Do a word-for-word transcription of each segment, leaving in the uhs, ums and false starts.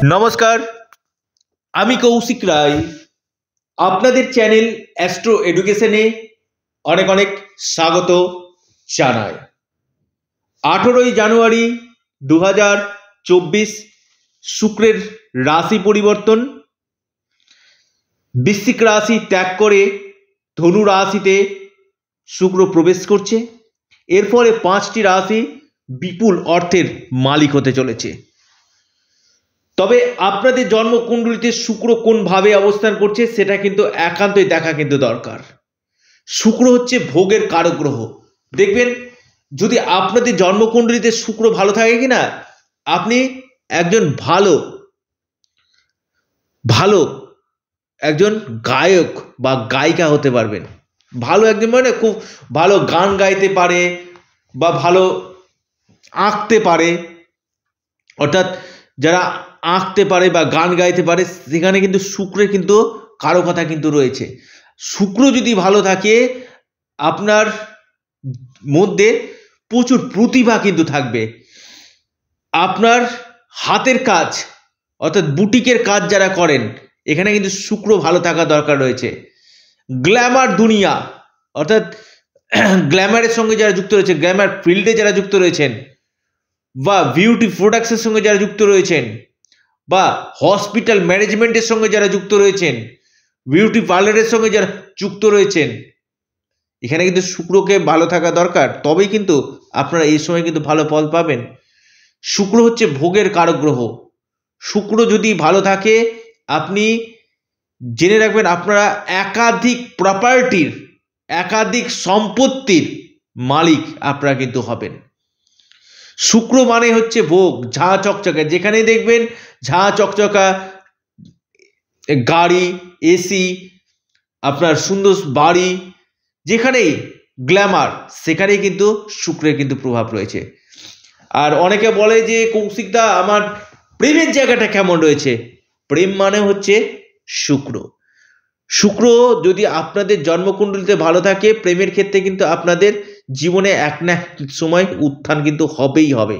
নমস্কার, আমি কৌশিক রায়। আপনাদের চ্যানেল অ্যাস্ট্রো এডুকেশনে অনেক অনেক স্বাগত জানাই। আঠেরোই জানুয়ারি দু হাজার চব্বিশ শুক্রের রাশি পরিবর্তন। বৃশ্চিক রাশি ত্যাগ করে ধনু রাশিতে শুক্র প্রবেশ করছে। এর ফলে পাঁচটি রাশি বিপুল অর্থের মালিক হতে চলেছে। তবে আপনাদের জন্মকুণ্ডলিতে শুক্র কোনভাবে অবস্থান করছে সেটা কিন্তু একান্তই দেখা কিন্তু দরকার। শুক্র হচ্ছে ভোগের কারক গ্রহ। দেখবেন যদি আপনাদের জন্মকুণ্ডলিতে শুক্র ভালো থাকে কিনা, আপনি একজন ভালো ভালো একজন গায়ক বা গায়িকা হতে পারবেন। ভালো একজন মানে খুব ভালো গান গাইতে পারে বা ভালো আঁকতে পারে, অর্থাৎ যারা আঁকতে পারে বা গান গাইতে পারে সেখানে কিন্তু শুক্রের কিন্তু কারকতা কিন্তু রয়েছে। শুক্র যদি ভালো থাকে আপনার মধ্যে প্রচুর প্রতিভা কিন্তু থাকবে। আপনার হাতের কাজ অর্থাৎ বুটিকের কাজ যারা করেন এখানে কিন্তু শুক্র ভালো থাকা দরকার রয়েছে। গ্ল্যামার দুনিয়া অর্থাৎ গ্ল্যামারের সঙ্গে যারা যুক্ত রয়েছে, গ্ল্যামার ফিল্ডে যারা যুক্ত রয়েছেন বা বিউটি প্রোডাক্টসের সঙ্গে যারা যুক্ত রয়েছেন বা হসপিটাল ম্যানেজমেন্টের সঙ্গে যারা যুক্ত রয়েছেন, বিউটি পার্লারের সঙ্গে যারা যুক্ত রয়েছেন, এখানে কিন্তু শুক্রকে ভালো থাকা দরকার। তবেই কিন্তু আপনারা এই সময় কিন্তু ভালো ফল পাবেন। শুক্র হচ্ছে ভোগের কারক গ্রহ। শুক্র যদি ভালো থাকে আপনি জেনে রাখবেন আপনারা একাধিক প্রপার্টির একাধিক সম্পত্তির মালিক আপনারা কিন্তু হবেন। শুক্র মানে হচ্ছে ভোগ, ঝাঁ চকচকা। যেখানে দেখবেন ঝাঁ চকচকা গাড়ি, এসি, আপনার সুন্দর বাড়ি, যেখানেই গ্ল্যামার সেখানেই কিন্তু শুক্রের কিন্তু প্রভাব রয়েছে। আর অনেকে বলে যে কৌশিকদা আমার প্রেমের জায়গাটা কেমন রয়েছে। প্রেম মানে হচ্ছে শুক্র। শুক্র যদি আপনাদের জন্মকুণ্ডলিতে ভালো থাকে প্রেমের ক্ষেত্রে কিন্তু আপনাদের জীবনে এক না এক সময় উত্থান কিন্তু হবেই হবে।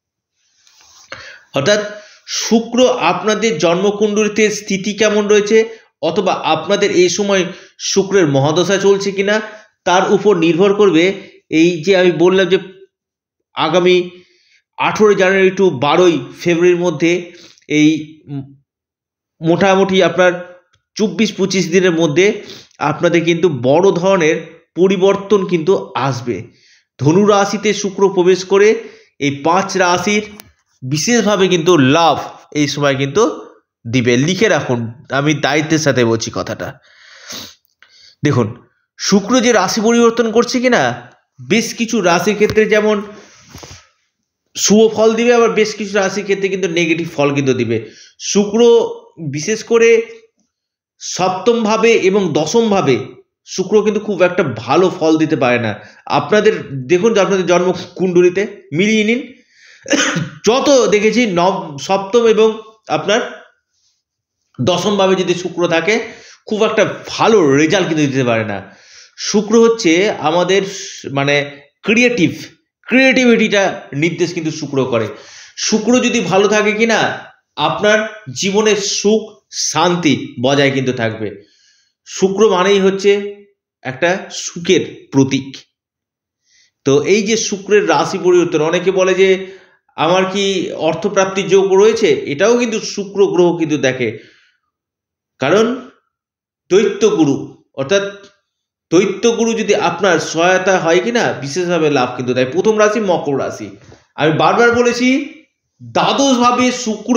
অর্থাৎ শুক্র আপনাদের জন্মকুণ্ডলিতে স্থিতি কেমন রয়েছে অথবা আপনাদের এই সময় শুক্রের মহাদশা চলছে কিনা তার উপর নির্ভর করবে। এই যে আমি বললাম যে আগামী আঠেরোই জানুয়ারি টু বারোই ফেব্রুয়ারির মধ্যে এই মোটামুটি আপনার চব্বিশ পঁচিশ দিনের মধ্যে আপনাদের কিন্তু বড় ধরনের পরিবর্তন কিন্তু আসবে। ধনু রাশিতে শুক্র প্রবেশ করে এই পাঁচ রাশির বিশেষভাবে কিন্তু লাভ এই সময় কিন্তু দিবে। লিখে রাখুন, আমি দায়িত্বের সাথে বলছি কথাটা। দেখুন শুক্র যে রাশি পরিবর্তন করছে কিনা বেশ কিছু রাশির ক্ষেত্রে যেমন শুভ ফল দিবে, আবার বেশ কিছু রাশির ক্ষেত্রে কিন্তু নেগেটিভ ফল কিন্তু দিবে। শুক্র বিশেষ করে সপ্তম ভাবে এবং দশম ভাবে শুক্র কিন্তু খুব একটা ভালো ফল দিতে পারে না। আপনাদের দেখুন যে আপনাদের জন্ম কুণ্ডলিতে মিলিয়ে নিন, যত দেখেছি নব সপ্তম এবং আপনার দশম ভাবে যদি শুক্র থাকে খুব একটা ভালো রেজাল্ট কিন্তু দিতে পারে না। শুক্র হচ্ছে আমাদের মানে ক্রিয়েটিভ ক্রিয়েটিভিটিটা নির্দেশ কিন্তু শুক্র করে। শুক্র যদি ভালো থাকে কিনা আপনার জীবনের সুখ শান্তি বজায় কিন্তু থাকবে। শুক্র মানেই হচ্ছে একটা সুখের প্রতীক। তো এই যে শুক্রের রাশি পরিবর্তন, অনেকে বলে যে আমার কি অর্থপ্রাপ্তির যোগ রয়েছে, এটাও কিন্তু শুক্র গ্রহ কিন্তু দেখে। কারণ দৈত্যগুরু অর্থাৎ দৈত্যগুরু যদি আপনার সহায়তা হয় কিনা বিশেষভাবে লাভ কিন্তু দেয়। প্রথম রাশি মকর রাশি। আমি বারবার বলেছি দ্বাদশ ভাবে শুক্র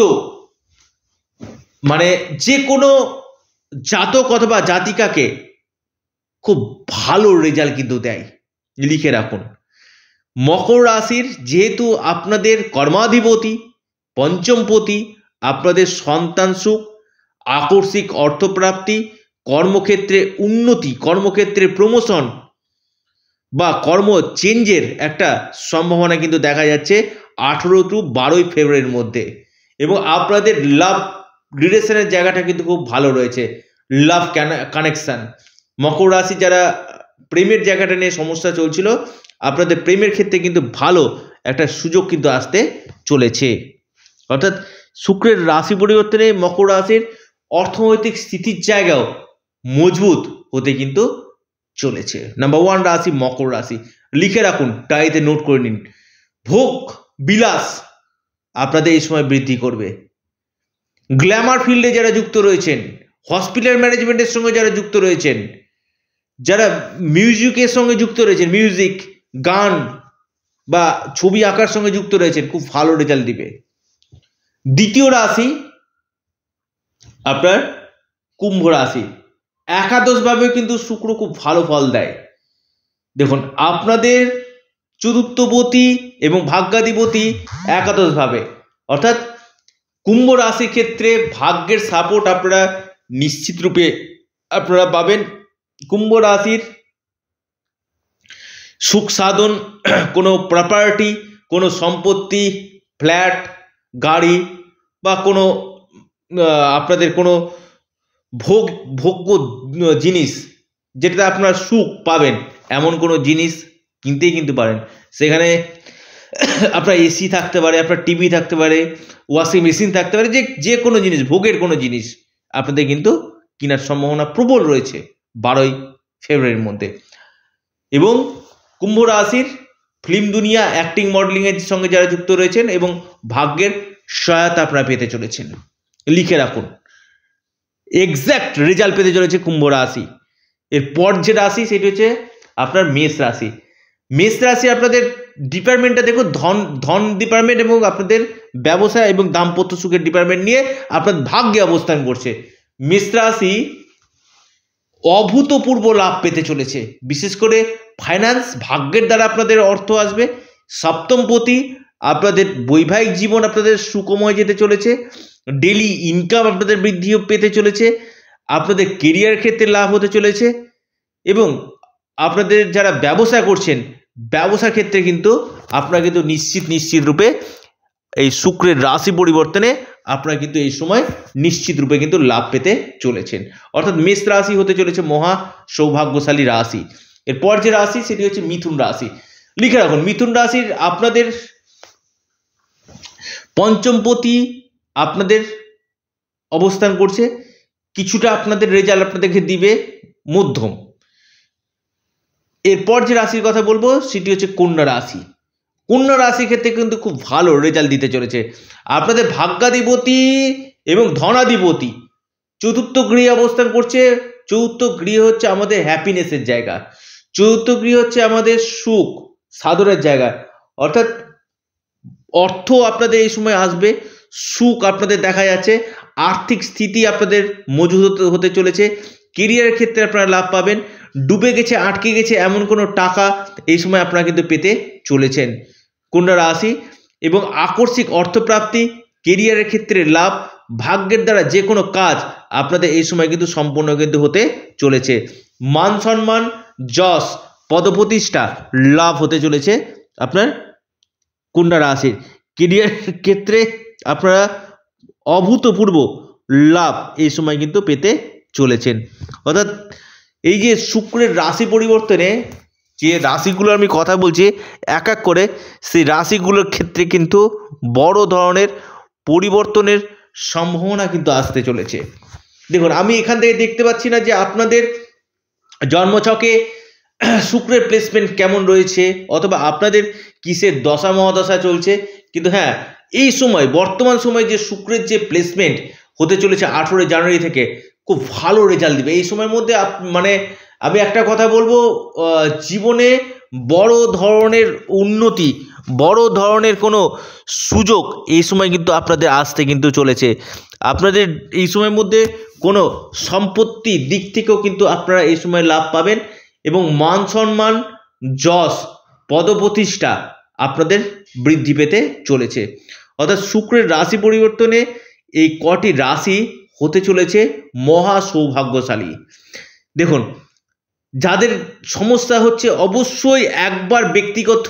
মানে যে কোনো জাতক অথবা জাতিকাকে খুব ভালো রেজাল্ট কিন্তু দেয়। লিখে রাখুন মকর রাশির যেহেতু আপনাদের কর্মাধিপতি পঞ্চমপতি, আপনাদের সন্তান সুখ, আকস্মিক অর্থপ্রাপ্তি, কর্মক্ষেত্রে উন্নতি, কর্মক্ষেত্রে প্রমোশন বা কর্ম চেঞ্জের একটা সম্ভাবনা কিন্তু দেখা যাচ্ছে আঠেরো টু বারোই ফেব্রুয়ারির মধ্যে। এবং আপনাদের লাভ রিলেশনের জায়গাটা কিন্তু খুব ভালো রয়েছে, লাভ কানেকশান। মকর রাশি যারা প্রেমের জায়গাটা নিয়ে সমস্যা চলছিল আপনাদের প্রেমের ক্ষেত্রে কিন্তু ভালো একটা সুযোগ কিন্তু আসতে চলেছে। অর্থাৎ শুক্রের রাশি পরিবর্তনে মকর রাশির অর্থনৈতিক স্থিতির জায়গাও মজবুত হতে কিন্তু চলেছে। নাম্বার ওয়ান রাশি মকর রাশি, লিখে রাখুন, ডায়েরিতে নোট করে নিন। ভোগ বিলাস আপনাদের এই সময় বৃদ্ধি করবে। গ্ল্যামার ফিল্ডে যারা যুক্ত রয়েছেন, হসপিটাল ম্যানেজমেন্টের সঙ্গে যারা যুক্ত রয়েছেন, যারা মিউজিকের সঙ্গে যুক্ত রয়েছেন, মিউজিক, গান বা ছবি আঁকার সঙ্গে যুক্ত রয়েছেন, খুব ভালো রেজাল্ট দিবে। দ্বিতীয় রাশি আপনার কুম্ভ রাশি, একাদশভাবে কিন্তু শুক্র খুব ভালো ফল দেয়। দেখুন, আপনাদের চতুর্থপতি এবং ভাগ্যাধিপতি একাদশভাবে, অর্থাৎ কুম্ভ রাশির ক্ষেত্রে ভাগ্যের সাপোর্ট আপনারা নিশ্চিত রূপে আপনারা পাবেন। কুম্ভ রাশির সুখ সাধন, কোনো প্রপার্টি, কোনো সম্পত্তি, ফ্ল্যাট, গাড়ি বা কোনো আপনাদের কোনো ভোগ ভোগ্য জিনিস যেটাতে আপনারা সুখ পাবেন, এমন কোনো জিনিস কিনতেই কিন্তু পারেন। সেখানে আপনার এসি থাকতে পারে, আপনার টিভি থাকতে পারে, ওয়াশিং মেশিন থাকতে পারে, যে যে কোনো জিনিস, ভোগের কোনো জিনিস আপনাদের কিন্তু কেনার সম্ভাবনা প্রবল রয়েছে বারোই ফেব্রুয়ারির মধ্যে। এবং কুম্ভ রাশির ফিল্ম দুনিয়া, অ্যাক্টিং, মডেলিংয়ের সঙ্গে যারা যুক্ত রয়েছেন এবং ভাগ্যের সহায়তা আপনারা পেতে চলেছেন। লিখে রাখুন, এক্স্যাক্ট রেজাল্ট পেতে চলেছে কুম্ভ রাশি। এরপর যে রাশি সেটি হচ্ছে আপনার মেষ রাশি। মেষ রাশি আপনাদের ডিপার্টমেন্টটা দেখুন, ধন ধন ডিপার্টমেন্ট এবং আপনাদের ব্যবসা এবং দাম্পত্য সুখের ডিপার্টমেন্ট নিয়ে আপনার ভাগ্যে অবস্থান করছে। মেষ রাশি অভূতপূর্ব লাভ পেতে চলেছে, বিশেষ করে ফাইন্যান্স, ভাগ্যের দ্বারা আপনাদের অর্থ আসবে। সপ্তমপতি, আপনাদের বৈবাহিক জীবন আপনাদের সুখময় যেতে চলেছে। ডেলি ইনকাম আপনাদের বৃদ্ধিও পেতে চলেছে। আপনাদের কেরিয়ার ক্ষেত্রে লাভ হতে চলেছে এবং আপনাদের যারা ব্যবসা করছেন, ব্যবসার ক্ষেত্রে কিন্তু আপনারা কিন্তু নিশ্চিত নিশ্চিত রূপে এই শুক্রের রাশি পরিবর্তনে আপনারা কিন্তু এই সময় নিশ্চিত রূপে কিন্তু লাভ পেতে চলেছেন। অর্থাৎ মেষ রাশি হতে চলেছে মহা সৌভাগ্যশালী রাশি। এরপর যে রাশি সেটি হচ্ছে মিথুন রাশি। লিখে রাখুন, মিথুন রাশির আপনাদের পঞ্চমপতি আপনাদের অবস্থান করছে, কিছুটা আপনাদের রেজাল্ট আপনাদেরকে দিবে মধ্যম। এরপর যে রাশির কথা বলবো সেটি হচ্ছে কন্যা রাশি। কন্যা রাশির ক্ষেত্রে কিন্তু খুব ভালো রেজাল্ট দিতে চলেছে। আপনাদের ভাগ্যাধিপতি এবং ধনাধিপতি চতুর্থ গৃহে অবস্থান করছে। চতুর্থ গৃহ হচ্ছে আমাদের হ্যাপিনেসের জায়গা, চতুর্থ গৃহ হচ্ছে আমাদের সুখ সাধনের জায়গা। অর্থাৎ অর্থ আপনাদের এই সময় আসবে, সুখ আপনাদের দেখা যাচ্ছে, আর্থিক স্থিতি আপনাদের মজবুত হতে চলেছে। কেরিয়ারের ক্ষেত্রে আপনারা লাভ পাবেন। ডুবে গেছে, আটকে গেছে এমন কোনো টাকা এই সময় আপনারা কিন্তু পেতে চলেছেন কন্যা রাশি। এবং আকস্মিক অর্থপ্রাপ্তি, কেরিয়ারের ক্ষেত্রে লাভ, ভাগ্যের দ্বারা যে কোনো কাজ আপনাদের এই সময় কিন্তু সম্পূর্ণ কিন্তু হতে চলেছে। মান সম্মান, যশ, পদপ্রতিষ্ঠা লাভ হতে চলেছে আপনার কন্যা রাশির। কেরিয়ার ক্ষেত্রে আপনারা অভূতপূর্ব লাভ এই সময় কিন্তু পেতে চলেছেন। অর্থাৎ এই যে শুক্রের রাশি পরিবর্তনে যে রাশিগুলো আমি কথা বলছি এক এক করে, সেই রাশিগুলোর ক্ষেত্রে কিন্তু বড় ধরনের পরিবর্তনের সম্ভাবনা কিন্তু আসতে চলেছে। দেখুন, আমি এখান থেকে দেখতে পাচ্ছি না যে আপনাদের জন্মছকে শুক্রের প্লেসমেন্ট কেমন রয়েছে অথবা আপনাদের কিসের দশা মহাদশা চলছে, কিন্তু হ্যাঁ, এই সময় বর্তমান সময় যে শুক্রের যে প্লেসমেন্ট হতে চলেছে আঠেরোই জানুয়ারি থেকে খুব ভালো রেজাল্ট দিবে। এই সময়ের মধ্যে মানে আমি একটা কথা বলবো, জীবনে বড় ধরনের উন্নতি, বড় ধরনের কোনো সুযোগ এই সময় কিন্তু আপনাদের আসতে কিন্তু চলেছে। আপনাদের এই সময়ের মধ্যে কোনো সম্পত্তি দিক থেকেও কিন্তু আপনারা এই সময় লাভ পাবেন এবং মান সম্মান, যশ, পদপ্রতিষ্ঠা আপনাদের বৃদ্ধি পেতে চলেছে। অর্থাৎ শুক্রের রাশি পরিবর্তনে এই কটি রাশি হতে চলেছে মহা সৌভাগ্যশালী। দেখুন, যাদের সমস্যা হচ্ছে অবশ্যই একবার ব্যক্তিগত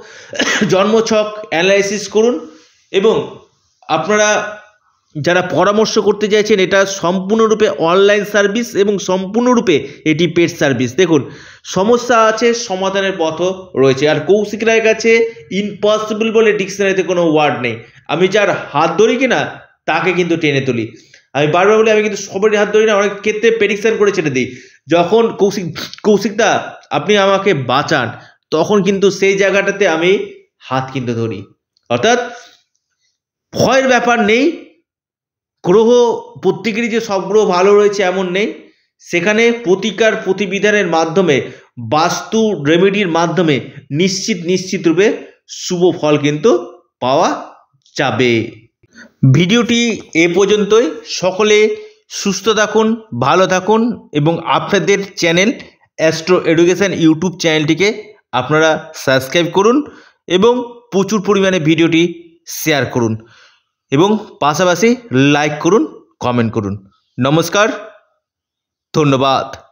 জন্মছক অ্যানালাইসিস করুন এবং আপনারা যারা পরামর্শ করতে চাইছেন, এটা সম্পূর্ণরূপে অনলাইন সার্ভিস এবং সম্পূর্ণরূপে এটি পেড সার্ভিস। দেখুন, সমস্যা আছে, সমাধানের পথও রয়েছে। আর কৌশিক রায়ের কাছে ইম্পসিবল বলে ডিকশনারিতে কোনো ওয়ার্ড নেই। আমি যার হাত ধরি কিনা তাকে কিন্তু টেনে তুলি। আমি বারবার বলি, আমি কিন্তু সবারই হাত ধরি না, অনেক ক্ষেত্রে প্রেডিকশন করে ছেড়ে দিই। যখন কৌশিক কৌশিকদা আপনি আমাকে বাঁচান, তখন কিন্তু সেই জায়গাটাতে আমি হাত কিন্তু ধরি। অর্থাৎ ভয়ের ব্যাপার নেই। গ্রহ প্রত্যেকেরই যে সব গ্রহ ভালো রয়েছে এমন নেই, সেখানে প্রতিকার প্রতিবিধানের মাধ্যমে, বাস্তু রেমেডির মাধ্যমে নিশ্চিত নিশ্চিত রূপে শুভ ফল কিন্তু পাওয়া যাবে। ভিডিওটি এ পর্যন্তই। সকলে সুস্থ থাকুন, ভালো থাকুন এবং আপনাদের চ্যানেল অ্যাস্ট্রো এডুকেশন ইউটিউব চ্যানেলটিকে আপনারা সাবস্ক্রাইব করুন এবং প্রচুর পরিমাণে ভিডিওটি শেয়ার করুন এবং পাশাপাশি লাইক করুন, কমেন্ট করুন। নমস্কার, ধন্যবাদ।